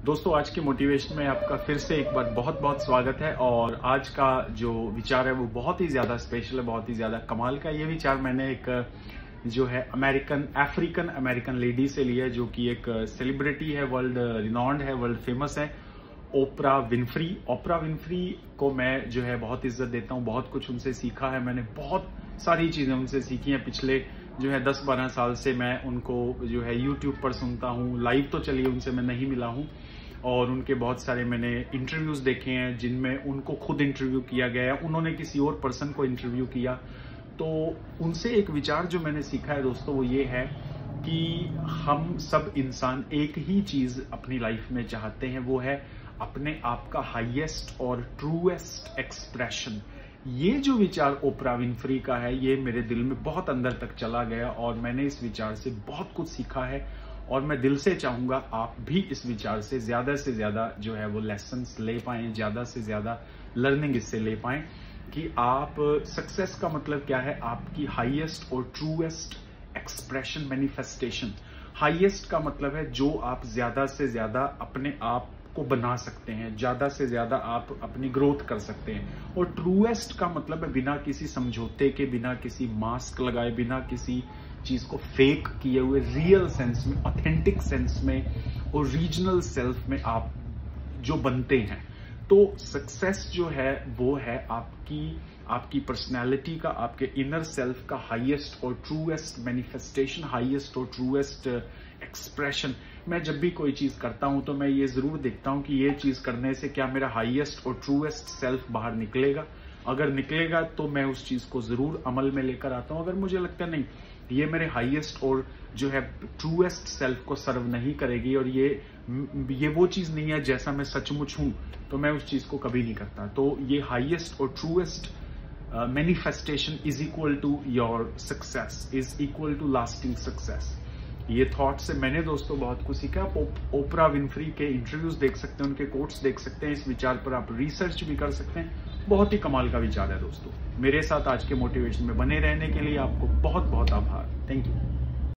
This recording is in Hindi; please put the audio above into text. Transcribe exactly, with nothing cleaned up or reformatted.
दोस्तों, आज के मोटिवेशन में आपका फिर से एक बार बहुत बहुत स्वागत है। और आज का जो विचार है वो बहुत ही ज्यादा स्पेशल है, बहुत ही ज्यादा कमाल का। ये विचार मैंने एक जो है अमेरिकन अफ्रीकन अमेरिकन लेडी से लिया है, जो कि एक सेलिब्रिटी है, वर्ल्ड रिनॉन्ड है, वर्ल्ड फेमस है, ओपरा विनफ्री। ओपरा विनफ्री को मैं जो है बहुत इज्जत देता हूँ, बहुत कुछ उनसे सीखा है। मैंने बहुत सारी चीजें उनसे सीखी हैं। पिछले जो है दस बारह साल से मैं उनको जो है यूट्यूब पर सुनता हूँ। लाइव तो चलिए उनसे मैं नहीं मिला हूँ, और उनके बहुत सारे मैंने इंटरव्यूज देखे हैं जिनमें उनको खुद इंटरव्यू किया गया है, उन्होंने किसी और पर्सन को इंटरव्यू किया। तो उनसे एक विचार जो मैंने सीखा है दोस्तों, वो ये है कि हम सब इंसान एक ही चीज अपनी लाइफ में चाहते हैं, वो है अपने आप का हाईएस्ट और ट्रूएस्ट एक्सप्रेशन। ये जो विचार ओपरा विनफ्री का है, ये मेरे दिल में बहुत अंदर तक चला गया और मैंने इस विचार से बहुत कुछ सीखा है। और मैं दिल से चाहूंगा आप भी इस विचार से ज्यादा से ज्यादा जो है वो लेसन्स ले पाएं, ज्यादा से ज्यादा लर्निंग इससे ले पाएं कि आप सक्सेस का मतलब क्या है, आपकी हाईएस्ट और ट्रूएस्ट एक्सप्रेशन, मैनिफेस्टेशन। हाईएस्ट का मतलब है जो आप ज्यादा से ज्यादा अपने आप को बना सकते हैं, ज्यादा से ज्यादा आप अपनी ग्रोथ कर सकते हैं। और ट्रूएस्ट का मतलब है बिना किसी समझौते के, बिना किसी मास्क लगाए, बिना किसी चीज को फेक किए हुए, रियल सेंस में, ऑथेंटिक सेंस में और रीजनल सेल्फ में आप जो बनते हैं। तो सक्सेस जो है वो है आपकी आपकी पर्सनैलिटी का, आपके इनर सेल्फ का हाईएस्ट और ट्रूएस्ट मैनिफेस्टेशन, हाईएस्ट और ट्रूएस्ट एक्सप्रेशन। मैं जब भी कोई चीज करता हूं तो मैं ये जरूर देखता हूं कि ये चीज करने से क्या मेरा हाईएस्ट और ट्रूएस्ट सेल्फ बाहर निकलेगा। अगर निकलेगा तो मैं उस चीज को जरूर अमल में लेकर आता हूं। अगर मुझे लगता नहीं ये मेरे हाईएस्ट और जो है ट्रूएस्ट सेल्फ को सर्व नहीं करेगी और ये ये वो चीज नहीं है जैसा मैं सचमुच हूं, तो मैं उस चीज को कभी नहीं करता। तो ये हाईएस्ट और truest manifestation is equal to your success, is equal to lasting success. ये थॉट से मैंने दोस्तों बहुत कुछ सीखा। आप ओपरा विनफ्री के इंटरव्यूज देख सकते हैं, उनके कोट्स देख सकते हैं, इस विचार पर आप रिसर्च भी कर सकते हैं। बहुत ही कमाल का विचार है दोस्तों। मेरे साथ आज के मोटिवेशन में बने रहने के लिए आपको बहुत बहुत आभार। Thank you.